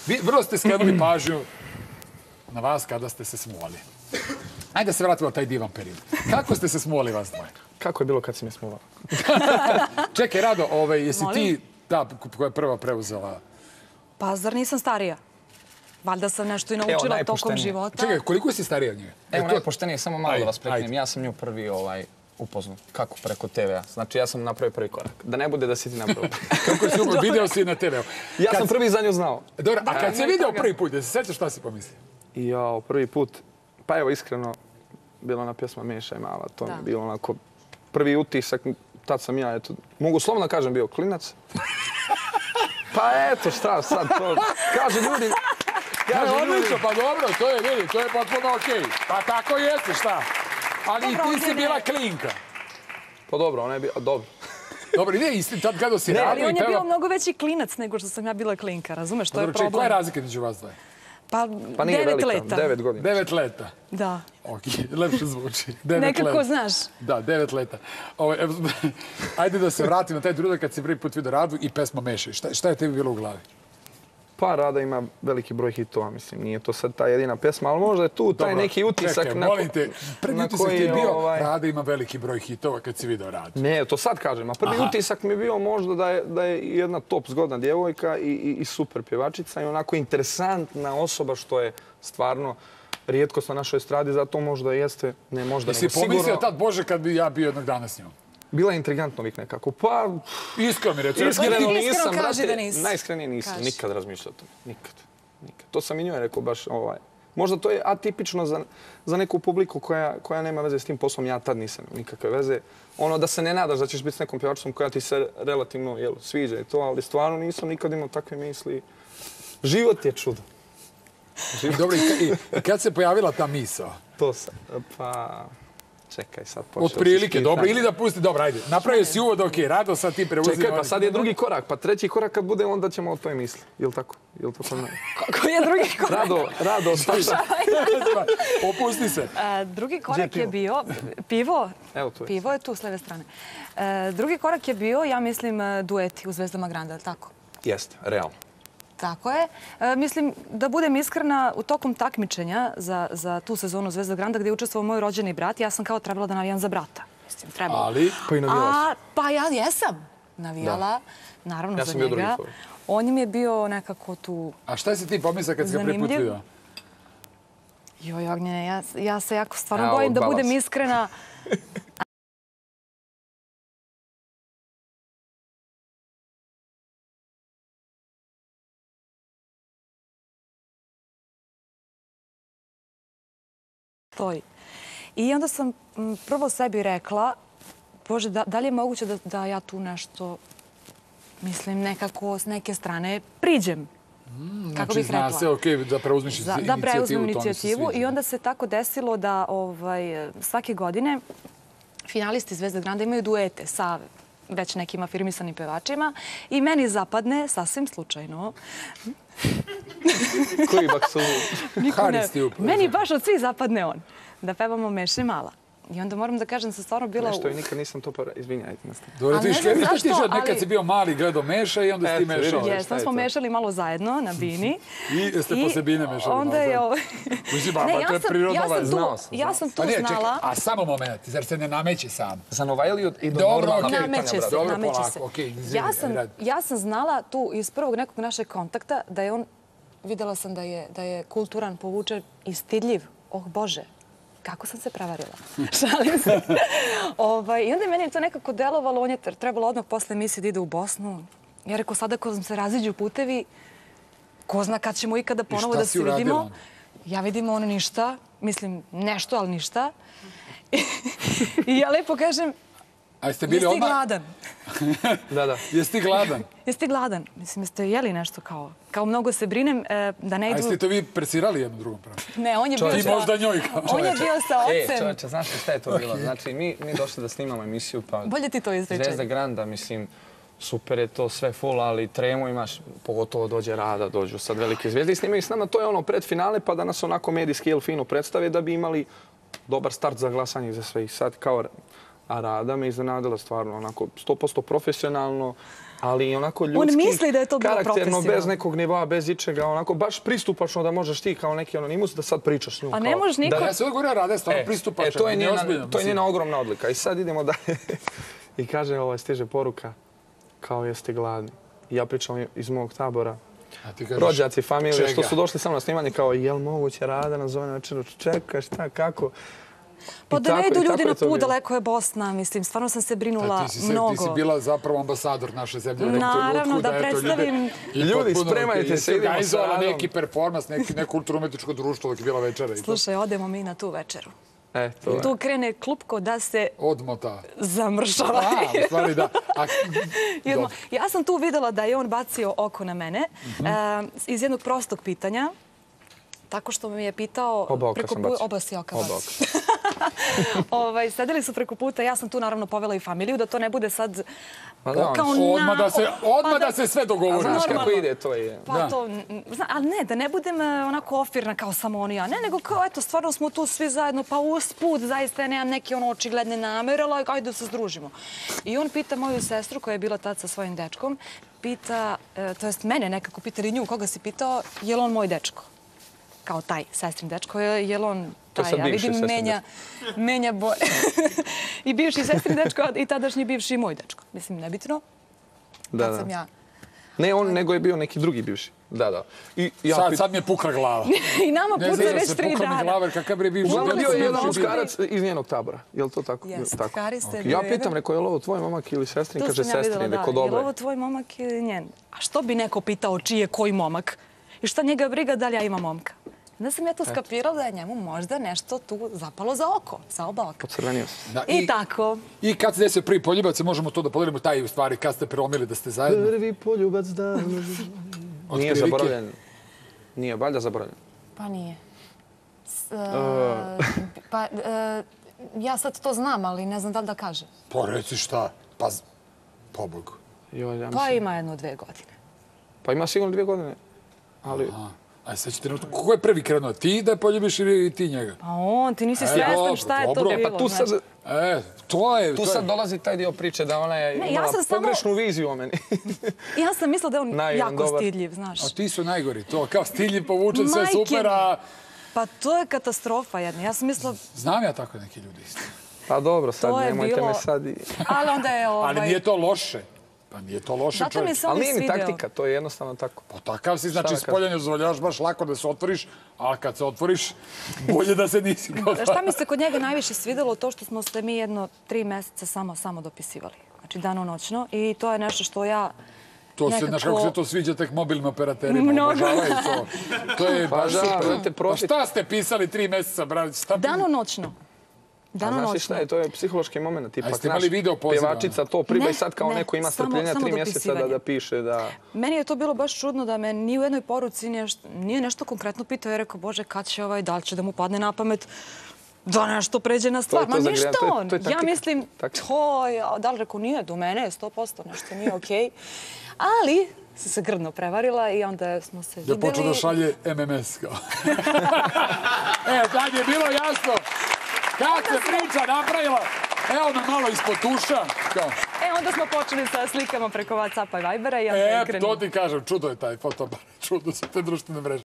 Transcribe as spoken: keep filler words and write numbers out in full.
Vrlo ste skrenuli pažnju na vas kada ste se smuli. Ajde da se vratimo na taj divan period. Kako ste se smuli vas dvoje? Kako je bilo kad si me smuvala? Čekaj, Rado, jesi ti ta koja je prva preuzela? Pa, zar nisam starija? Valjda sam nešto i naučila tokom života. Čekaj, koliko si starija od njega? Evo, najpoštenije, samo malo da vas prekinem. Ja sam nju prvi upoznao. Kako? Preko te ve a. Znači, ja sam napravio prvi korak. Da ne bude da si ti napravio. Kako si upoznao? Video si na te ve a. Ja sam prvi za nju znao. Dobro, a kad si video prvi put, da se sećaš šta si pomislio? Jao, prvi put. Pa evo, iskreno, bila ona pjesma Meša i Mala. To mi je bilo onako prvi utisak. Tad sam ja, eto, mogu slovno kažem, bio klinac. Pa eto, šta sad to? Kaže ljudi... Odlično, pa dobro, to je, vidi, to je potpuno okej. Pa tako jeste, šta? Ali i ti si bila klinka. Pa dobro, ona je bila, dobro. Dobro, nije isti, tad kada si radio... Ali on je bio mnogo veći klinac nego što sam ja bila klinka, razumeš? To je problem. Koja je razlika među vas dvoje? Pa devet leta. Devet godina. Devet leta. Da. Ok, lepše zvuči. Nekako znaš. Da, devet leta. Ajde da se vratim na taj trenutak kad si prvi put vidio Radu i pesma Meša. Šta je tebi bilo u glavi? Pa Rada ima veliki broj hitova, mislim. Nije to sad ta jedina pesma, ali možda je tu taj neki utisak na koji... Molim te, prvi utisak ti je bio Rada ima veliki broj hitova kad si vidio Radu. Ne, to sad kažem. A prvi utisak mi je bio možda da je jedna top zgodna djevojka i super pjevačica i onako interesantna osoba što je stvarno rijetkost na našoj estradi, zato možda jeste, ne možda, nego sigurno... Jesi pomislio tad, Bože, kad bi ja bio jednog dana s njom? Bila je intrigantno uvijek nekako. Pa... Iskreno mi reći. Iskreno nisam, brate. Najiskrenije nisam. Nikad razmišljao o tome. Nikad. To sam i njoj rekao baš ovaj... Možda to je atipično za neku publiku koja nema veze s tim poslom. Ja tad nisam nikakve veze. Ono da se ne nadaš da ćeš biti s nekom pjevačicom koja ti se relativno sviđa i to, ali stvarno nisam nikad imao takve misli. Život je čudo. Dobro, i kad se pojavila ta misao? To sam. Pa... Čekaj, sad počeo si... Od prilike, dobro. Ili da pusti, dobro, ajde. Napravio si uvod, okej, Rado, sad ti preuzim... Čekaj, pa sad je drugi korak. Pa treći korak kad bude, onda ćemo o toj misli. Jel' tako? Jel' to sad ne? Koji je drugi korak? Rado, Rado, Saša. Opusti se. Drugi korak je bio... Pivo? Evo tu je. Pivo je tu, s leve strane. Drugi korak je bio, ja mislim, dueti u Zvezdama Granda, jel' tako? Jeste, realno. Tako je. Mislim, da budem iskrena, u tokom takmičenja za tu sezonu Zvezda Granda, gdje je učestvovao moj rođeni brat, ja sam kao trebala da navijam za brata. Mislim, trebala. Ali? Pa i navijala si. Pa ja jesam navijala, naravno za njega. On mi je bio nekako tu... A šta si ti pomisla kad si ga prvi put vidio? Joj, Ognjene, ja se jako stvarno bojim da budem iskrena. I onda sam prvo sebi rekla, Bože, da li je moguće da ja tu nešto, mislim, nekako s neke strane priđem? Kako bih rekla? Znači, zna se, okej, da preuzmiš inicijativu. Da preuzmem inicijativu i onda se tako desilo da svake godine finalisti Zvezda Granda imaju duete sa već nekim afirmisanim pevačima i meni zapadne, sasvim slučajno... Koji bak su... Haris ti upravo. Meni baš od svih zapadne on. Da pevamo Meša i Mala. I onda moram da kažem da sam stvarno bila... Nešto i nikad nisam to para... Izvinjajte nas. Dobro, ti što nekad si bio mali, gledao Meša i onda si ti mešao. Jesam, smo mešali malo zajedno na bini. I jeste posle bine mešali malo zajedno. Uzi, baba, to je prirodno vas. Znao sam. Ja sam tu znala... A samo moment, zar se ne nameće sam? Za Novajliju i do normalna pitanja, brate. Nameće se, nameće se. okej. Ja sam znala tu iz prvog nekog našeg kontakta da je on... Videla sam da je kulturan, povučen i stidljiv. Oh, Bože. Kako sam se prevarila. Šalim se. I onda je meni to nekako delovalo. On je trebalo odmah posle emisije da ide u Bosnu. Ja rekao, sada ko nam se raziđu putevi, ko zna kad ćemo ikada ponovo da se vidimo. Ja vidim ono ništa. Mislim, nešto, ali ništa. I ja lepo kažem, jesi ti gladan? Da, da. Jesi ti gladan? Jesi ti gladan? Mislim, jeste jeli nešto kao... Kao mnogo se brinem da ne idu... A jeste to vi presirali jednu drugom pravu? Ne, on je bio sa... Ti možda njoj kao... On je bio sa ocem. E, čovječe, znaš šta je to bilo? Znači, mi došli da snimamo emisiju, pa... Bolje ti to izrečaj. Zvezda Granda, mislim, super je to sve full, ali tremu imaš, pogotovo dođe Rada, dođu sad velike zvijezde i snimaju s nama. To je ono pred finale, pa da nas onako medijski ili fino predstave da bi imali dobar start za glasanje za sve. I sad kao... A Rada me iznenadila stvarno, onako, sto posto profesionalno. ali onako ljudski, on misli da je to bilo karakterno, bez nekog nivoa, bez ičega, onako baš pristupačno da možeš ti kao neki anonimus da sad pričaš s njom. A ne možeš niko... Ja se uvijek govorio rade, stvarno pristupačno. To je njena, to je njena ogromna odlika. I sad idemo dalje. I kaže, ovo stiže poruka, kao jeste gladni. I ja pričam iz mog tabora. Rođaci, familije, što su došli samo na snimanje, kao, jel moguće Rada nazove na večeru? Čekaj, šta, kako? Pa da ne idu ljudi na put, daleko je Bosna, mislim, stvarno sam se brinula mnogo. Ti si bila zapravo ambasador naše zemlje. Naravno, da predstavim... Ljudi, spremajte se, idemo sa Radom. Neki performans, neko kulturno-umetničko društvo dok je bila večera. Slušaj, odemo mi na tu večeru. I tu krene klupko da se... Odmota. Zamršava. A, u stvari da. Ja sam tu videla da je on bacio oko na mene iz jednog prostog pitanja. Tako što mi je pitao... Oba oka sam bacio. Oba si oka bacio. Sedeli su preko puta, ja sam tu naravno povela i familiju, da to ne bude sad kao na... Odmah da se sve dogovori. Znaš kako ide, to je... Pa to... Ali ne, da ne budem onako ofirna kao samo on i ja. Ne, nego kao, eto, stvarno smo tu svi zajedno, pa usput zaista nemam neke ono očigledne namere, ali ajde da se združimo. I on pita moju sestru, koja je bila tad sa svojim dečkom, pita, to jest mene nekako pita i nju, koga si pitao, je li on moj dečko? Kao taj sestrin dečko, je li on taj, ja vidim, menja boje. I bivši sestrin dečko i tadašnji bivši moj dečko. Mislim, nebitno. Kad sam ja... Ne on, nego je bio neki drugi bivši. Da, da. Sad mi je pukla glava. I nama puca već tri dana. Pukla mi glava, jer kakav je bivši. Uglavnom bio je jedan muškarac iz njenog tabora. Je li to tako? Jest, Kariste. Ja pitam, neko, je li ovo tvoj momak ili sestrin? Kaže sestrin, neko dobro. Je li ovo tvoj momak ili njen? A što bi neko pitao čiji je koji momak? I šta njega briga da li ja imam momka? Onda sam ja to skapirala da je njemu možda nešto tu zapalo za oko, za oba oka. Pocrvenio se. I tako. I kad se desio prvi poljubac, možemo to da podelimo taj u stvari, kad ste prelomili da ste zajedno? Prvi poljubac da... Nije zaboravljen. Nije valjda zaboravljen. Pa nije. Pa ja sad to znam, ali ne znam da li da kažem. Pa reci šta, pa pobogu. Pa ima jedno dve godine. Pa ima sigurno dvije godine, ali... A sad ćete... Kako je prvi krenuo? Ti da poljubiš ili ti njega? Pa on, ti nisi svjestan šta je to bilo. Pa tu sad... E, to je... Tu sad dolazi taj dio priče da ona je imala pogrešnu viziju o meni. Ja sam mislila da je on jako stidljiv, znaš. A ti su najgori, to kao stidljiv, povučen, sve super, a... Pa to je katastrofa jedna. Ja sam mislila... Znam ja tako neki ljudi isto. Pa dobro, sad nemojte me sad i... Ali onda je ovaj... Ali nije to loše. Pa nije to loše čovjek. Zato mi se on svideo. Ali nije ni taktika, to je jednostavno tako. Pa takav si, znači spoljanje dozvoljavaš baš lako da se otvoriš, a kad se otvoriš, bolje da se nisi. Šta mi se kod njega najviše svidelo? To što smo se mi jedno tri mjeseca samo, samo dopisivali. Znači danonoćno. I to je nešto što ja... To se, znaš kako se to sviđa tek mobilnim operaterima. Obožavaju to. To je baš super. Pa šta ste pisali tri mjeseca, brać? Danonoćno. A znaš šta je, to je psihološki moment. A jeste imali video poziva? Pjevačica to priba i sad kao neko ima strpljenja tri mjeseca da piše da... Meni je to bilo baš čudno da me ni u jednoj poruci nije nešto konkretno pitao. Ja rekao, Bože, kad će ovaj, da li će da mu padne na pamet da nešto pređe na stvar. Ma ništa on. Ja mislim, to je... Da li rekao, nije, do mene je sto posto nešto, nije okej. Ali sam se grdno prevarila i onda smo se videli... Da počeo da šalje M M S kao. E, tad je bilo jasno. Kad se priča napravila, evo me malo ispod tuša. E, onda smo počeli sa slikama preko WhatsAppa i Vibera i onda je krenuo. E, to ti kažem, čudo je taj fotobar. Čudo su te društvene mreže.